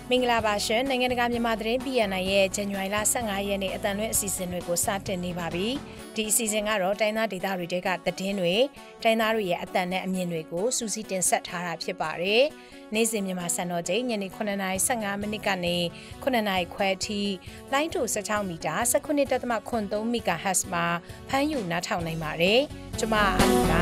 မင်္ဂလာပါရှင်နိုင်ငံတကာမြန်မာသတင်း PNI ရဲ့ဇန်နဝါရီလ15ရက်နေ့အတန်လွဲအစီအစဉ်တွေကိုစတင်နေပါပြီဒီအစီအစဉ်ကတော့တိုင်းသားဒေသတွေတဲကသတင်းတွေတိုင်းသားတွေရဲ့အတန်နဲ့အမြင်တွေကိုစူးစီးတင်ဆက်ထားတာဖြစ်ပါတယ်နေ့စဉ်မြန်မာစံတော်ချိန်ညနေ9:15မိနစ်ကနေ9:00ခွဲအထိလိုင်းတူ16မီတာ19.3 MHz မှာဖမ်းယူနားထောင်နိုင်ပါတယ်ကျွန်မအာမီပါ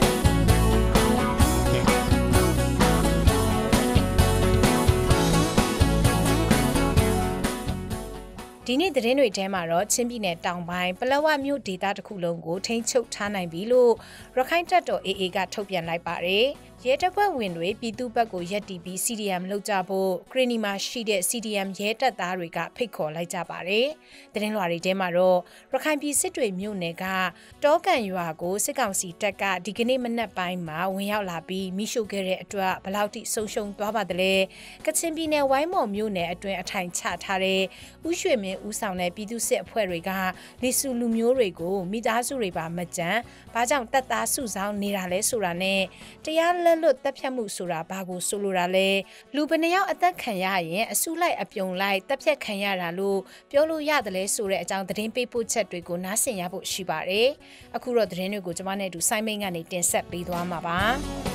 ဒီနေ့သတင်းတွေထဲမှာတော့ချင်းပြည်နယ်တောင်ပိုင်းပလက်ဝမြို့ဒေသတစ်ခုလုံးကိုထိန်းချုပ်ထားနိုင်ပြီလို့ရခိုင်တပ်တော် AA ကထုတ်ပြန်လိုက်ပါတယ်။ရဲတပ်ဖွဲ့ဝင်တွေပြည်သူ့ဘက်ကိုရပ်တည်ပြီး CDM လုပ်ကြဖို့ဂရီနီမှာရှိတဲ့ CDM ရဲတပ်သားတွေကဖိတ်ခေါ်လိုက်ကြပါတယ်။သတင်းလွှာတွေထဲမှာတော့ရခိုင်ပြည်စစ်တွေမြို့နယ်ကတောကန်ရွာကိုစစ်ကောင်စီတပ်ကဒီကနေ့မနက်ပိုင်းမှာဝင်ရောက်လာပြီးမိရှုခဲ့တဲ့အတွက်ဘလောက်တိဆုံးရှုံးသွားပါသလဲ။ကချင်ပြည်နယ်ဝိုင်းမော်မြို့နယ်အတွင်းအထိုင်ချထားတဲ့ဥရွှေမင်းဦးဆောင်တဲ့ပြည်သူ့စစ်အဖွဲ့တွေကလီဆူလူမျိုးတွေကိုမိသားစုတွေပါမကြမ်းဘာကြောင့်တပ်သားစုဆောင်နေတာလဲဆိုတာနဲ့တရားလက်လွတ်တပ်ဖြတ်မှုဆိုတာဘာကိုဆိုလိုတာလဲလူဘယ်နှယောက်အသက်ခံရရင်အစုလိုက်အပြုံလိုက်တပ်ဖြတ်ခံရတာလို့ပြောလို့ရတယ်လဲဆိုတဲ့အကြောင်းသတင်းပေးပို့ချက်တွေကိုနားဆင်ရဖို့ရှိပါတယ်အခုတော့သတင်းတွေကိုကျွန်မနဲ့အတူစိုင်းမိန်ကနေတင်ဆက်ပေးသွားမှာပါ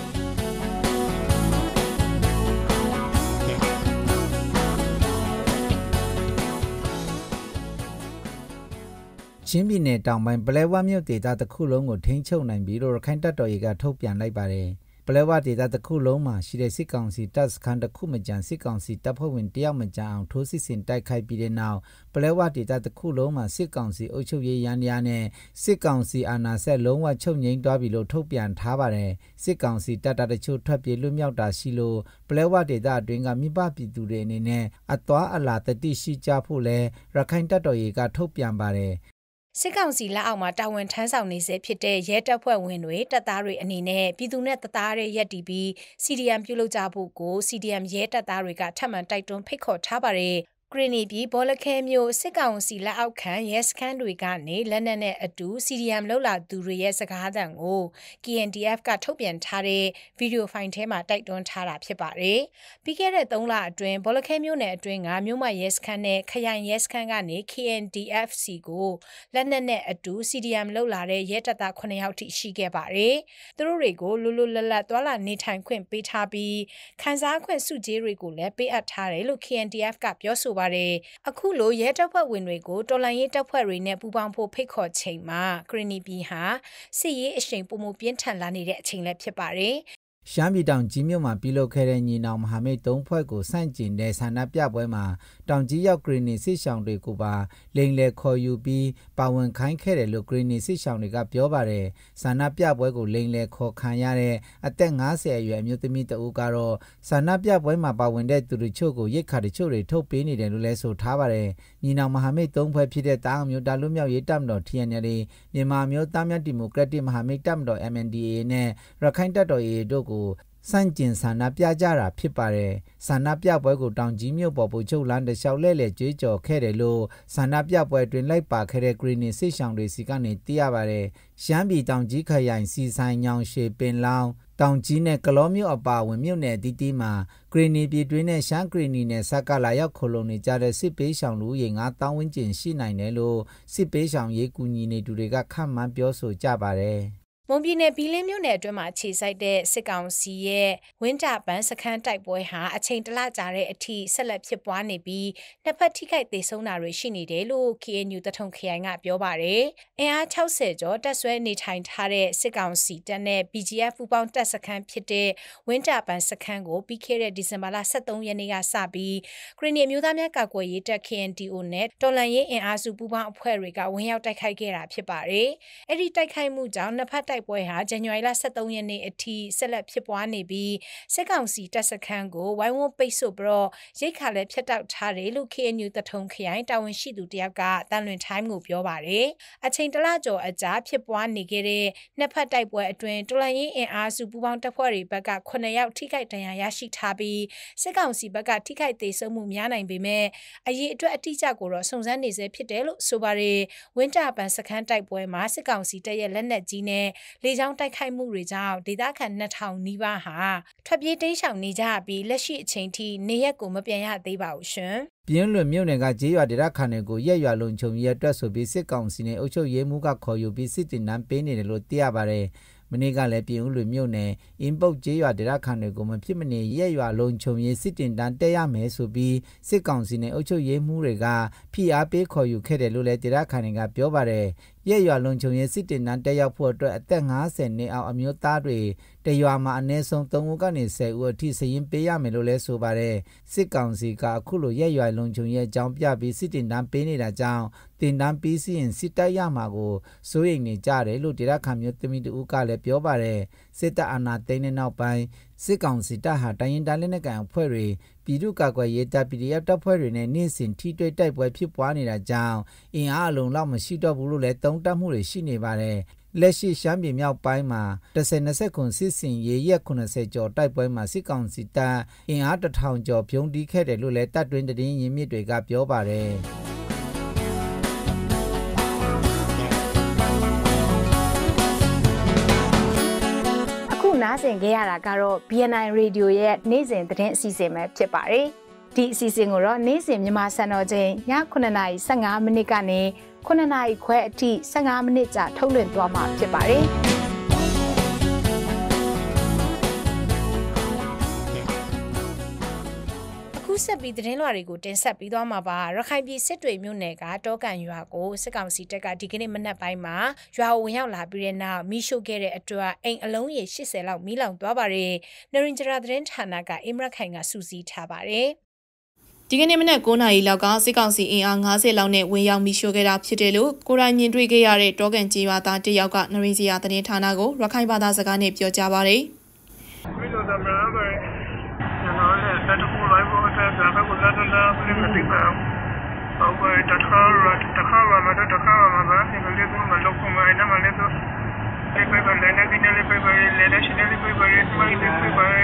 ချင်းပြည်နယ်တောင်ပိုင်းပလဲဝမြို့ဒေသတစ်ခုလုံးကိုထိန်းချုပ်နိုင်ပြီလို့ရခိုင်တပ်တော်ရေးကထုတ်ပြန်လိုက်ပါတယ်။ပလဲဝဒေသတစ်ခုလုံးမှာရှိတဲ့စစ်ကောင်စီတပ်စခန်းတစ်ခုမကြံစစ်ကောင်စီတပ်ဖွဲ့ဝင်တယောက်မကြံအောင်ထိုးစစ်ဆင်တိုက်ခိုက်ပြီးတဲ့နောက်ပလဲဝဒေသတစ်ခုလုံးမှာစစ်ကောင်စီအုပ်ချုပ်ရေးရန်တရားနဲ့စစ်ကောင်စီအာဏာဆက်လုံးဝချုပ်ငြိမ်းသွားပြီလို့ထုတ်ပြန်ထားပါတယ်။စစ်ကောင်စီတပ်တချို့ထွက်ပြေးလွတ်မြောက်တာရှိလို့ပလဲဝဒေသအတွင်းကမိဘပြည်သူတွေအနေနဲ့အသွားအလာတတိရှိကြဖို့လဲရခိုင်တပ်တော်ရေးကထုတ်ပြန်ပါတယ်။စစ်ကောင်စီလက်အောက်မှာတာဝန်ထမ်းဆောင်နေစေဖြစ်တဲ့ရဲတပ်ဖွဲ့ဝင်တွေတပ်သားတွေအနေနဲ့ပြည်သူနဲ့တပ်သားတွေရပ်တည်ပြီး CDM ပြုလုပ်ကြဖို့ကို CDM ရဲတပ်သားတွေကထပ်မံတိုက်တွန်းဖိတ်ခေါ်ထားပါတယ်ဂရီနီပြည်ဘောလခဲမျိုးစစ်ကောင်စီလက်အောက်ခံရဲစခန်းတွေကနေလက်နက်နဲ့အတူ CDM လောက်လာသူတွေရဲ့စကားသံကို KNDF ကထုတ်ပြန်ထားတဲ့ဗီဒီယိုဖိုင်ထဲမှာတိုက်တွန်းထားတာဖြစ်ပါတယ်။ပြီးခဲ့တဲ့3လအတွင်းဘောလခဲမျိုးနယ်အတွင်းကမြို့မရဲစခန်းနဲ့ခရိုင်ရဲစခန်းကနေ KNDFC ကိုလက်နက်နဲ့အတူ CDM လောက်လာတဲ့ရဲတပ်သား9ယောက်ထိရှိခဲ့ပါတယ်။သူတို့တွေကိုလွတ်လွတ်လပ်လပ်သွားလာနေထိုင်ခွင့်ပေးထားပြီးခန်းစားခွင့်စုကြေးတွေကိုလည်းပေးအပ်ထားတယ်လို့ KNDF ကပြောဆိုအခုလိုရဲတပ်ဖွဲ့ဝင်တွေကိုတော်လှန်ရေးတပ်ဖွဲ့တွေနဲ့ပူးပေါင်းဖို့ဖိတ်ခေါ်ချိန်မှာဂရီနီပြည်ဟာစစ်ရေးအရှိန်ပုံမပြင်းထန်လာနေတဲ့အချိန်လည်းဖြစ်ပါတယ်ရှမ်းပြည်တောင်ကြီးမြို့မှာပြုလုပ်ခဲ့တဲ့ညီနောင်မဟာမိတ်3ဖွဲ့ကိုစန့်ကျင်တဲ့ဆန္ဒပြပွဲမှာတောင်ကြီးရောက်ဂရီနီစစ်ဆောင်တွေကိုပါလိန်လေခေါ်ယူပြီးပါဝင်ခိုင်းခဲ့တယ်လို့ဂရီနီစစ်ဆောင်တွေကပြောပါတယ်ဆန္ဒပြပွဲကိုလိန်လေခေါ်ခံရတဲ့အသက်50အရွယ်အမျိုးသမီးတဦးကတော့ဆန္ဒပြပွဲမှာပါဝင်တဲ့သူတို့ချို့ကိုရိတ်ခါတချို့တွေထုတ်ပေးနေတယ်လို့လည်းဆိုထားပါတယ်ညီနောင်မဟာမိတ်3ဖွဲ့ဖြစ်တဲ့တာအောင်မျိုးတာလွတ်မြောက်ရေးတပ်မတော် TNL မြန်မာမျိုးသားများဒီမိုကရက်တစ်မဟာမိတ်တပ်မတော် MNDAA နဲ့ရခိုင်တပ်တော် AA တို့ကိုစန့်ကျင်ဆန္ဒပြကြတာဖြစ်ပါတယ်ဆန္ဒပြပွဲကိုတောင်ကြီးမြို့ပေါ်ပူချုပ်လမ်းတစ်လျှောက်လဲလှယ်ကြွေးကြော်ခဲ့တယ်လို့ဆန္ဒပြပွဲတွင်လိုက်ပါခဲ့တဲ့ဂရီနီစစ်ဆောင်တွေစီကနေသိရပါတယ်ရှမ်းပြည်တောင်ကြီးခရိုင်စီဆိုင်ညောင်ရှေပင်လောင်းတောင်ကြီးနဲ့ကလောမြို့အပါဝင်မြို့နယ်အသီးသီးမှာဂရီနီပြည်တွင်းနဲ့ရှမ်းဂရီနီနဲ့စက်ကလာရောက်ခိုလုံနေကြတဲ့စစ်ပေးဆောင်လူရေ9000ဝန်းကျင်ရှိနိုင်တယ်လို့စစ်ပေးဆောင်ရေးကူညီနေသူတွေကခန့်မှန်းပြောဆိုကြပါတယ်မွန်ပြည်နယ်ဘီလင်းမြို့နယ်အတွင်းမှာခြေစိုက်တဲ့စစ်ကောင်စီရဲ့ဝင်းတာပန်းစခန်းတိုက်ပွဲဟာအချိန်တလကြာတဲ့အထိဆက်လက်ဖြစ်ပွားနေပြီးနှစ်ဖက်ထိခိုက်ဒေဆုံးတာတွေရှိနေတယ်လို့ KNU တထုံခရိုင်ကပြောပါတယ်။အင်အား60ကျော်တပ်ဆွဲနေထိုင်ထားတဲ့စစ်ကောင်စီတပ်နဲ့ BGF ပူးပေါင်းတပ်စခန်းဖြစ်တဲ့ဝင်းတာပန်းစခန်းကိုပြီးခဲ့တဲ့ဒီဇင်ဘာလ23ရက်နေ့ကစပြီးဂရီနီမျိုးသားများကာကွယ်ရေးတပ် KNDO နဲ့တော်လှန်ရေးအင်အားစုပူးပေါင်းအဖွဲ့တွေကဝင်ရောက်တိုက်ခိုက်ခဲ့တာဖြစ်ပါတယ်။အဲ့ဒီတိုက်ခိုက်မှုကြောင့်နှစ်ဖက်တိုက်ပွဲဟာဇန်နဝါရီလ23ရက်နေ့အထိဆက်လက်ဖြစ်ပွားနေပြီးစစ်ကောင်စီတပ်စခန်းကိုဝိုင်းဝန်းပိတ်ဆို့ပြီးရိတ်ခါလည်းဖျက်တောက်ထားတယ်လို့ KNU တထုံခရိုင်တာဝန်ရှိသူတယောက်ကတန်လွင်ထိုင်းကိုပြောပါတယ်အချိန်တလကျော်အကြာဖြစ်ပွားနေခဲ့တဲ့နှစ်ဖက်တိုက်ပွဲအတွင်းတော်လှန်ရေးအင်အားစုပူးပေါင်းတပ်ဖွဲ့တွေဘက်က9ယောက်ထိခိုက်ဒဏ်ရာရရှိထားပြီးစစ်ကောင်စီဘက်ကထိခိုက်ဒေဆုံးမှုများနိုင်ပေမဲ့အရေးအတွက်အတိအကျကိုတော့စုံစမ်းနေဆဲဖြစ်တယ်လို့ဆိုပါတယ်ဝင်းတာပန်စခန်းတိုက်ပွဲမှာစစ်ကောင်စီတပ်ရဲ့လက်နက်ကြီးနဲ့လေကြောင်းတိုက်ခိုက်မှုတွေကြောင့်ဒေသခံ2000နီးပါးဟာထွက်ပြေးတိမ်းရှောင်နေကြပြီးလက်ရှိအချိန်ထိနေရက်ကိုမပြန်ရသေးပါဘူးရှင်ပြင်းလွင်မြို့နယ်ကကြေးရွာဒေသခံတွေကိုရက်ရွာလုံခြုံရေးအတွက်ဆိုပြီးစစ်ကောင်စီနဲ့အုပ်ချုပ်ရေးမှူးကခေါ်ယူပြီးစစ်တင်နှန်းပေးနေတယ်လို့သိရပါတယ်မနေ့ကလည်းပြည်ဦးလွင်မြို့နယ်အင်းပုတ်ကျေးရွာဒေသခံတွေကိုမဖြစ်မနေရက်ရွာလုံခြုံရေးစစ်တင်တန်းတက်ရမယ်ဆိုပြီးစစ်ကောင်စီနဲ့အုပ်ချုပ်ရေးမှူးတွေကဖိအားပေးခေါ်ယူခဲ့တယ်လို့လည်းဒေသခံတွေကပြောပါတယ်ရက်ရွာလုံခြုံရေးစစ်တင်တန်းတက်ရောက်ဖို့အတွက်အသက်50နှစ်အောက်အမျိုးသားတွေတရွာမှာအနည်းဆုံး3ဦးကနေ10ဦးအထိစာရင်းပေးရမယ်လို့လည်းဆိုပါတယ်စစ်ကောင်စီကအခုလိုရက်ရွာလုံခြုံရေးအကြောင်းပြပြီးစစ်တင်တန်းပေးနေတာကြောင့်တင်တန်းပြီးစီရင်စစ်တပ်ရမှာကိုစိုးရိမ်နေကြတယ်လို့ဒေသခံမျိုးသမီးတို့ကလည်းပြောပါတယ်စစ်တပ်အာဏာသိမ်းတဲ့နောက်ပိုင်းစစ်ကောင်စီတပ်ဟာတိုင်းရင်းသားလက်နက်ကိုင်အဖွဲ့တွေပြည်သူ့ကာကွယ်ရေးတပ် PDF တပ်ဖွဲ့တွေနဲ့နေ့စဉ်ထိတွေ့တိုက်ပွဲဖြစ်ပွားနေတာကြောင့်အင်အားအလုံးလောက်မရှိတော့ဘူးလို့လည်းသုံးသပ်မှုတွေရှိနေပါတယ်လက်ရှိရှမ်းပြည်မြောက်ပိုင်းမှာ10-20ခုစစ်စင်ရေးရက်80ကျော်တိုက်ပွဲမှာစစ်ကောင်စီတပ်အင်အား1000ကျော်ဖြုံးတီးခဲ့တယ်လို့လည်းတပ်တွင်းသတင်းရင်းမြစ်တွေကပြောပါတယ်နားဆင်ခဲ့ရတာကတော့ BNI Radio ရဲ့နေ့စဉ်သတင်းအစီအစဉ်ပဲဖြစ်ပါတယ်။ဒီအစီအစဉ်ကိုတော့နေ့စဉ်မြန်မာစံတော်ချိန်ည9:15မိနစ်ကနေ9:00ခွဲအထိ15မိနစ်ကြာထုတ်လွှင့်သွားမှာဖြစ်ပါတယ်။အခုဆက်ပြီးသတင်းလွှာတွေကိုတင်ဆက်ပြီးသွားမှာပါရခိုင်ပြည်စစ်တွေမြို့နယ်ကတောကန်ရွာကိုစစ်ကောင်စီတပ်ကဒီကနေ့မနက်ပိုင်းမှာရွာဝင်ရောက်လာပြီးတဲ့နောက်မိရှုခဲ့တဲ့အတွက်အိမ်အလုံးရေ80လောက်မီးလောင်သွားပါတယ်နရင်ဂျရာသတင်းဌာနကအင်မရခိုင်ကစူးစီးထားပါတယ်ဒီကနေ့မနက်9:00နာရီလောက်ကစစ်ကောင်စီအင်အား50လောက်နဲ့ဝင်ရောက်မိရှုခဲ့တာဖြစ်တယ်လို့ကိုရိုင်းမြင်တွေ့ခဲ့ရတဲ့တောကန်ကြီးရွာသားတယောက်ကနရင်ဂျရာသတင်းဌာနကိုရခိုင်ဘာသာစကားနဲ့ပြောကြားပါတယ်တခုလိုက်ဖို့အတွက်ဒါကကိုလာတော့လာပြီးမသိပါဘူး။အော်ဘယ်တခါမှာဒီကလေးကမလုပ်ဖို့မအဲ့ဒါမှလည်းတော့ဒီပဲလည်းနေနေလေးပဲလည်းရှိနေလေးပဲစမိုင်းလေးပဲ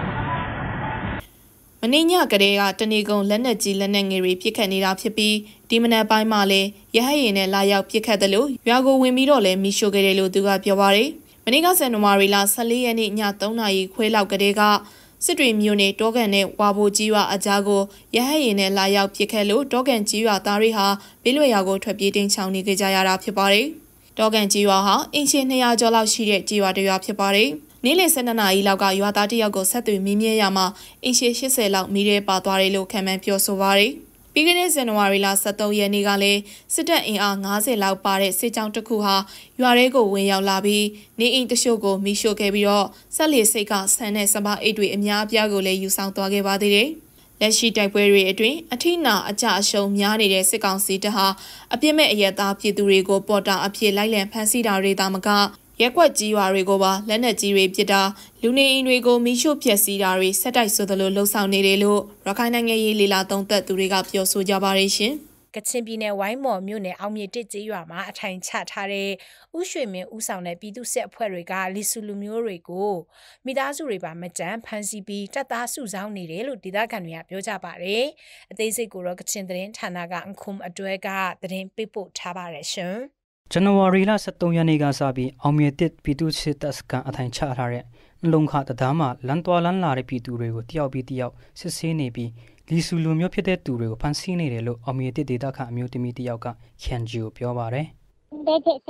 မင်းညကလေးကတနေကုန်လက်နက်ကြီးလက်နက်ငယ်တွေပြစ်ခတ်နေတာဖြစ်ပြီးဒီမနက်ပိုင်းမှာလည်းရဟတ်ရင်နဲ့လာရောက်ပြစ်ခတ်တယ်လို့ရွာကိုဝင်ပြီးတော့လည်းမိရှို့ခဲ့တယ်လို့သူကပြောပါတယ်။မနေ့ကဇန်နဝါရီလ14ရက်နေ့ည3နာရီခွဲလောက်ကလေးကစစ်တွေမြို့နယ်တောကန်နဲ့ဝါဘိုကြီးရွာအကြားကိုရဟတ်ရင်နဲ့လာရောက်ပစ်ခတ်လို့တောကန်ကြီးရွာသားတွေဟာဘေးလွယ်ရွာကိုထွက်ပြေးတိမ်းချောင်နေကြရတာဖြစ်ပါတယ်။တောကန်ကြီးရွာဟာအင်ချီ200ကျော်လောက်ရှိတဲ့ကြီးရွာတစ်ရွာဖြစ်ပါတယ်။နေ့လယ်12နာရီလောက်ကရွာသားတစ်ယောက်ကိုဆက်သွယ်မေးမြန်းရမှာအင်ချီ80လောက်မိရဲပါသွားတယ်လို့ခံမှန်းပြောဆိုပါတယ်။ပြီးခဲ့တဲ့ဇန်နဝါရီလ23ရက်နေ့ကလည်းစစ်တပ်အင်အား50လောက်ပါတဲ့စစ်ကြောင်းတစ်ခုဟာရွာထဲကိုဝင်ရောက်လာပြီးနေအိမ်တချို့ကိုမိရှို့ခဲ့ပြီးတော့ဆက်လီစိတ်ကဆန်တဲ့စပါးအိတ်တွေအများအပြားကိုလည်းယူဆောင်သွားခဲ့ပါသေးတယ်။လက်ရှိတိုက်ပွဲတွေအတွင်းအထိနာအကြအရှုံးများနေတဲ့စစ်ကောင်စီတပ်ဟာအပြစ်မဲ့အရက်သားပြည်သူတွေကိုပေါ်တာအဖြစ်လိုက်လံဖမ်းဆီးတာတွေသာမကရက်ကွက်ကြီးရွာတွေကိုပါလက်နက်ကြီးတွေပစ်တာလူနေအိမ်တွေကိုမိရှို့ဖျက်ဆီးတာတွေဆက်တိုက်ဆိုသလိုလှုံ့ဆော်နေတယ်လို့ရခိုင်နိုင်ငံရေးလေလာသုံးသပ်သူတွေကပြောဆိုကြပါတယ်ရှင်ကချင်ပြည်နယ်ဝိုင်းမော်မြို့နယ်အောင်မြေတစ်ကျေးရွာမှာအထိုင်ချထားတဲ့ဥရွှေမင်းဦးဆောင်တဲ့ပြည်သူ့စစ်အဖွဲ့တွေကလီဆူလူမျိုးတွေကိုမိသားစုတွေပါမကြမ်းဖမ်းဆီးပြီးတပ်သားစုဆောင်းနေတယ်လို့ဒေသခံတွေကပြောကြပါတယ်။အသေးစိတ်ကိုတော့ကချင်သတင်းဌာနကအခုမ်အတွဲကသတင်းပေးပို့ထားပါတယ်ရှင်။ဇန်နဝါရီလ23ရက်နေ့ကစပြီးအောင်မြေတစ်ပြည်သူ့စစ်တပ်စခန်းအထိုင်ချထားတဲ့နှလုံးခတံတားမှာလမ်းသွားလမ်းလာတဲ့ပြည်သူတွေကိုတယောက်ပြီးတယောက်စစ်ဆေးနေပြီးလီဆူလူမျိုးဖြစ်တဲ့သူတွေကိုဖမ်းဆီးနေတယ်လို့အောင်မြေတစ်ဒေသခံအမျိုးသမီးတယောက်ကခန်ဂျီကိုပြောပါတယ်။ဟုတ်တယ်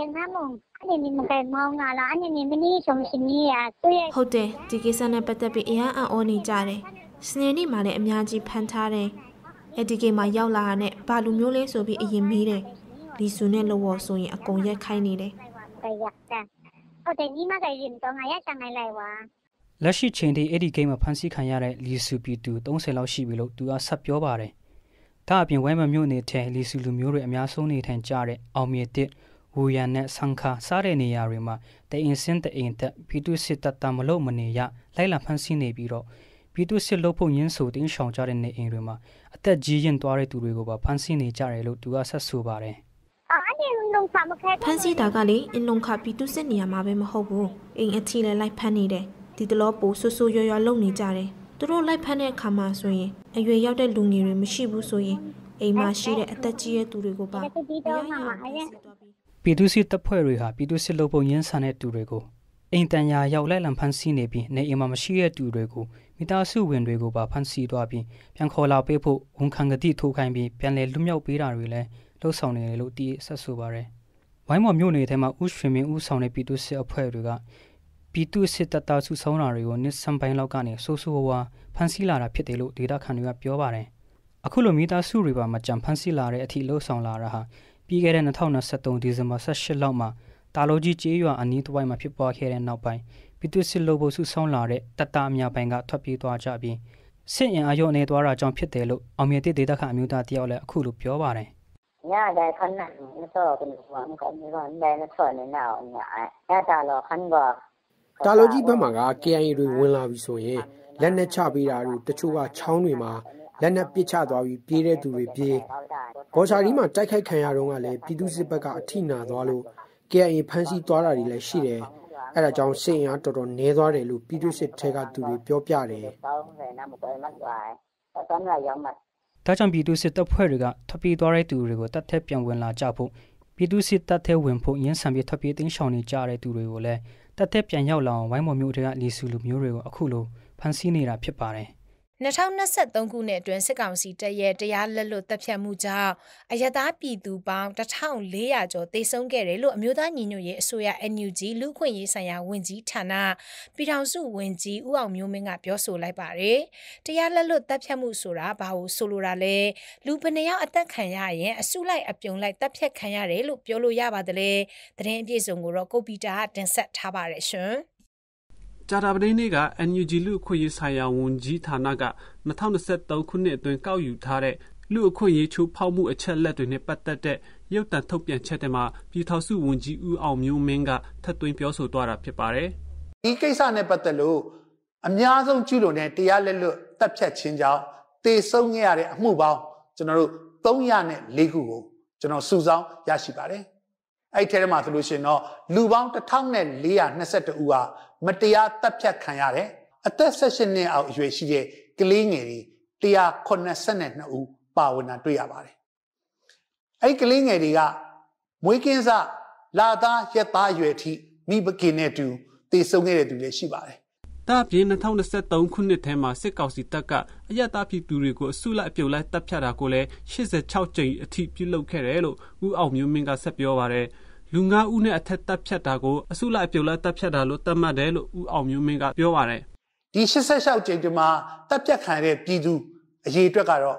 ဒီကိစ္စနဲ့ပတ်သက်ပြီးအများအံ့ဩနေကြတယ်။စနေနေ့မှာလည်းအများကြီးဖမ်းထားတယ်။အဲဒီကိမှာရောက်လာတာနဲ့ဘာလူမျိုးလဲဆိုပြီးအရင်မေးတယ်။လီဆူနဲ့လောဝဆိုရင်အကုန်ရက်ခိုင်းနေတယ်လက်ရှိချိန်ထိအဲ့ဒီဂိမ်းမှာဖန်ဆီးခံရတဲ့လီဆူပြည်သူ30လောက်ရှိပြီလို့သူကဆက်ပြောပါတယ်။ဒါအပြင်ဝဲမမြို့နေတဲ့လီဆူလူမျိုးတွေအများဆုံးနေထိုင်ကြတဲ့အောင်မြေတစ်ဝူရန်နဲ့ဆန်ခါစားတဲ့နေရာတွေမှာတအင်စင်းတအင်တက်ပြည်သူစစ်တပ်တာမလို့မနေရလိုက်လာဖန်ဆီးနေပြီးတော့ပြည်သူစစ်လို့ဖို့ရင်းဆိုတင်းရှောင်ကြတဲ့နေအိမ်တွေမှာအသက်ကြီးရင်သွားတဲ့သူတွေကိုပါဖန်ဆီးနေကြတယ်လို့သူကဆက်ဆိုပါတယ်ဖန်စီတာကလေအင်လုံခပြည်သူစစ်နေရာမှာပဲမဟုတ်ဘူးအိမ်အထီလည်းလိုက်ဖမ်းနေတယ်ဒီတလောပိုဆူဆူရွရွလုံနေကြတယ်သူတို့လိုက်ဖမ်းတဲ့အခါမှာဆိုရင်အရွယ်ရောက်တဲ့လူငယ်တွေမရှိဘူးဆိုရင်အိမ်မှာရှိတဲ့အသက်ကြီးတဲ့သူတွေကိုပါပြည်သူစစ်တပ်ဖွဲ့တွေဟာပြည်သူစစ်လုပ်ပုံရင်းဆန်တဲ့သူတွေကိုအိမ်တန်ရာရောက်လိုက်လံဖမ်းဆီးနေပြီးနေအိမ်မှာမရှိတဲ့သူတွေကိုမိသားစုဝင်တွေကိုပါဖမ်းဆီးသွားပြီးပြန်ခေါ်လာပေးဖို့ဝန်ခံကတိထိုးခိုင်းပြီးပြန်လည်လွတ်မြောက်ပေးတာတွေလည်းလှုပ်ဆောင်နေတယ်လို့တီးဆက်ဆိုပါတယ်။ဝိုင်းမော်မြို့နယ်ထဲမှာဥရွှေမင်းဦးဆောင်တဲ့ပြည်သူစစ်အဖွဲ့တွေကပြည်သူစစ်တပ်သားစုဆောင်းတာတွေကိုနှစ်စံပိုင်းလောက်ကနေဆိုးဆိုးဝါးဖမ်းဆီးလာတာဖြစ်တယ်လို့ဒေတာခန်တွေကပြောပါတယ်။အခုလိုမိသားစုတွေပါမကြံဖမ်းဆီးလာတဲ့အထိလှုပ်ဆောင်လာတာဟာပြီးခဲ့တဲ့2023ဒီဇင်ဘာ18လောက်မှာတာလိုကြီးကျေးရွာအနီးတစ်ဝိုက်မှာဖြစ်ပွားခဲ့တဲ့နောက်ပိုင်းပြည်သူစစ်လုပ်ဖို့စုဆောင်းလာတဲ့တပ်သားအများပိုင်းကထွက်ပြေးသွားကြပြီးစစ်အင်အားရောနေသွားတာကြောင့်ဖြစ်တယ်လို့အောင်မြင်တဲ့ဒေတာခန်အမျိုးသားတယောက်လည်းအခုလိုပြောပါတယ်။ညတဲ့ခဏမစောကဘူးဘာမှမကောလည်းထွက်နေတော့ညအဲ့ဒါတော့ခဏကတာလိုကြီးဘက်မှာက KIA တွေဝင်လာပြီဆိုရင်လက်နက်ချပေးတာတို့တချို့ကချောင်းတွေမှာလက်နက်ပစ်ချသွားပြီးပြေးတဲ့သူတွေပြေးဂေါ်ချာရီမှာတိုက်ခိုက်ခံရတော့ကလည်းပြည်သူစစ်ဘက်ကအထိနာသွားလို့ KIA ဖမ်းဆီးသွားတာတွေလည်းရှိတယ်အဲ့ဒါကြောင့်စစ်အင်အားတော်တော်နည်းသွားတယ်လို့ပြည်သူစစ်ထဲကသူတွေပြောပြတယ်ဒါကြောင့်ပြည်သူစစ်တပ်ဖွဲ့တွေကထွက်ပြေးသွားတဲ့သူတွေကိုတပ်ထက်ပြန်ဝင်လာကြဖို့ပြည်သူစစ်တပ်ထဲဝင်ဖို့ရင်းဆန်ပြီးထွက်ပြေးတင်းရှောင်နေကြတဲ့သူတွေကိုလည်းတပ်ထက်ပြန်ရောက်လာအောင်ဝိုင်းမော်မျိုးတွေကလီဆူလူမျိုးတွေကိုအခုလိုဖမ်းဆီးနေတာဖြစ်ပါတယ် 2023ခုနှစ်အတွင်းစစ်ကောင်စီတပ်ရဲ့တရားလက်လွတ်တပ်ဖြတ်မှုကြောင့်အရသားပြည်သူပေါင်း1400ကျော်သေဆုံးခဲ့တယ်လို့အမျိုးသားညီညွတ်ရေးအစိုးရ NUG လူ့အခွင့်အရေးဆိုင်ရာဝန်ကြီးဌာနပြည်ထောင်စုဝန်ကြီးဦးအောင်မျိုးမင်းကပြောဆိုလိုက်ပါတယ်။တရားလက်လွတ်တပ်ဖြတ်မှုဆိုတာဘာလို့ဆိုလိုတာလဲ။လူဘယ်နှယောက်အသက်ခံရရင်အစုလိုက်အပြုံလိုက်တပ်ဖြတ်ခံရတယ်လို့ပြောလို့ရပါတယ်လေ။သတင်းအပြည့်စုံကိုတော့ကိုပီတာကတင်ဆက်ထားပါတယ်ရှင်။ကြာတာပတိနေ့က NUG လူ့အခွင့်အရေးဆိုင်ရာဝန်ကြီးဌာနက2023ခုနှစ်အတွင်းကောက်ယူထားတဲ့လူ့အခွင့်အရေးချိုးဖောက်မှုအချက်လက်တွေနဲ့ပတ်သက်တဲ့ရုပ်သံထုတ်ပြန်ချက်တွေမှာပြည်ထောင်စုဝန်ကြီးဦးအောင်မျိုးမင်းကထပ်သွင်းပြောဆိုသွားတာဖြစ်ပါတယ်။ဒီကိစ္စနဲ့ပတ်သက်လို့အများဆုံးကျူးလွန်တဲ့တရားလက်လွတ်တပ်ဖြတ်ခြင်းကြောင့်တေဆုံးခဲ့ရတဲ့အမှုပေါင်းကျွန်တော်တို့304ခုကိုကျွန်တော်စုဆောင်းရရှိပါတယ်။အဲ့ဒီထဲမှာဆိုလို့ရှိရင်တော့လူပေါင်း1422ဦးဟာမတရားတပ်ဖြတ်ခံရတဲ့အသက်18နှစ်အောက်အရွယ်ရှိတဲ့ကလေးငယ်တွေ182ဦးပါဝင်တာတွေ့ရပါတယ်။အဲ့ဒီကလေးငယ်တွေကမွေးကင်းစလာသားရက်သားအရွယ်အထိမိဘခင်နဲ့တူတည်ဆုံခဲ့တဲ့သူတွေရှိပါတယ်။ဒါ့အပြင်2023ခုနှစ်ထဲမှာစစ်ကောင်စီတပ်ကအရတားပြည်သူတွေကိုအစုလိုက်အပြုံလိုက်တပ်ဖြတ်တာကိုလည်း86ကြိမ်အထိပြုလုပ်ခဲ့တယ်လို့ဦးအောင်မျိုးမင်းကဆက်ပြောပါတယ်။လူ9ဦးနဲ့အထက်တပ်ဖြတ်တာကိုအစုလိုက်အပြုံလိုက်တပ်ဖြတ်တာလို့သတ်မှတ်တယ်လို့ဦးအောင်မျိုးမင်းကပြောပါတယ်။ဒီ86ကြိမ်ဒီမှာတပ်ဖြတ်ခံတဲ့ပြည်သူအရေအတွက်ကတော့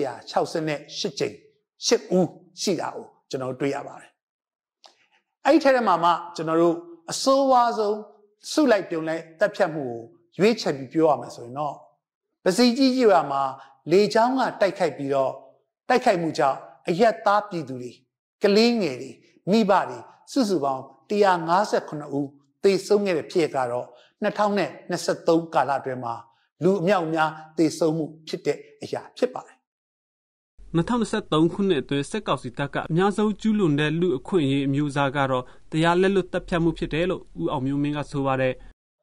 868ကြိမ်8ဦးရှိတာကိုကျွန်တော်တွေ့ရပါတယ်။အဲ့ဒီထဲမှာမှကျွန်တော်တို့အစိုးဝါဆုံးစုလိုက်ပြုံလိုက်တပ်ဖြတ်မှုကိုရွေးချယ်ပြီးပြောရမယ်ဆိုရင်တော့ပစီကြီးကြီးရွာမှာလေချောင်းကတိုက်ခိုက်ပြီးတော့တိုက်ခိုက်မှုကြောင့်အရက်သားပြည်သူတွေကလေးငယ်တွေမိဘတွေစုစုပေါင်း159ဦးသေဆုံးခဲ့တဲ့ဖြစ်ကတော့2023ကာလအတွင်းမှာလူအမြောက်အများသေဆုံးမှုဖြစ်တဲ့အရာဖြစ်ပါတယ် 2023ခုနှစ်အတွင်းစစ်ကောင်စီတပ်ကအများဆုံးကျူးလွန်တဲ့လူအခွင့်အရေးအမျိုးအစားကတော့တရားလက်လွတ်တပ်ဖြတ်မှုဖြစ်တယ်လို့ဦးအောင်မျိုးမင်းကဆိုပါတယ်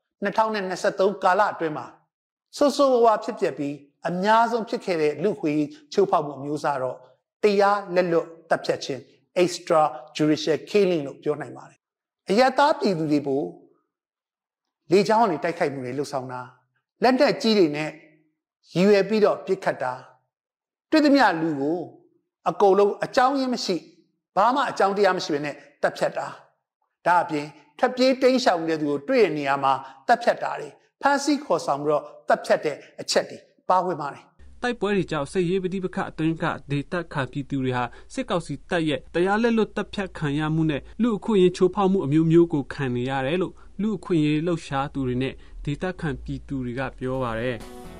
2023ကာလအတွင်းမှာဆိုးဆိုးဝါးဖြစ်ပျက်ပြီးအများဆုံးဖြစ်ခဲ့တဲ့လူခွေချိုးဖောက်မှုအမျိုးအစားတော့တရားလက်လွတ်တပ်ဖြတ်ခြင်း extra judicial killing လို့ပြောနိုင်ပါတယ်အရတားပြည်သူတွေပိုလေချောင်းကနေတိုက်ခိုက်မှုတွေလှုပ်ဆောင်တာလက်နက်ကြီးတွေနဲ့ရည်ရွယ်ပြီးတော့ပစ်ခတ်တာတွေ့သမျှလူကိုအကုန်လုံးအကြောင်းရင်းမရှိဘာမှအကြောင်းတရားမရှိဘဲနဲ့တပ်ဖြတ်တာဒါအပြင်ထပ်ပြေးတိမ်းရှောင်တဲ့သူကိုတွေ့ရနေရမှာတပ်ဖြတ်တာတွေဖမ်းဆီးခေါ်ဆောင်ပြီးတော့တပ်ဖြတ်တဲ့အချက်တွေပါဝင်ပါတယ်တိုက်ပွဲတွေကြောင့်စစ်ရေးပဋိပက္ခအတွင်းကဒေသခံပြည်သူတွေဟာစစ်ကောင်စီတပ်ရဲ့တရားလက်လွတ်တပ်ဖြတ်ခံရမှုနဲ့လူအခွင့်အရေးချိုးဖောက်မှုအမျိုးမျိုးကိုခံနေရတယ်လို့လူအခွင့်အရေးလှုပ်ရှားသူတွေနဲ့ဒေသခံပြည်သူတွေကပြောပါတယ်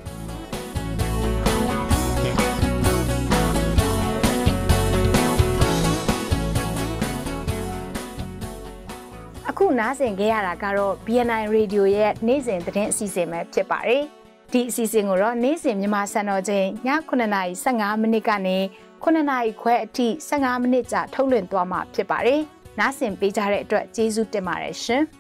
အခုနားဆင်ကြရတာကတော့ BNI Radio ရဲ့နေ့စဉ်သတင်းအစီအစဉ်ပဲဖြစ်ပါတယ်။ဒီအစီအစဉ်ကိုတော့နေ့စဉ်မြန်မာစံတော်ချိန်ည9:15မိနစ်ကနေ9:00ခွဲအထိ15မိနစ်ကြာထုတ်လွှင့်သွားမှာဖြစ်ပါတယ်။နားဆင်ပေးကြတဲ့အတွက်ကျေးဇူးတင်ပါတယ်ရှင်။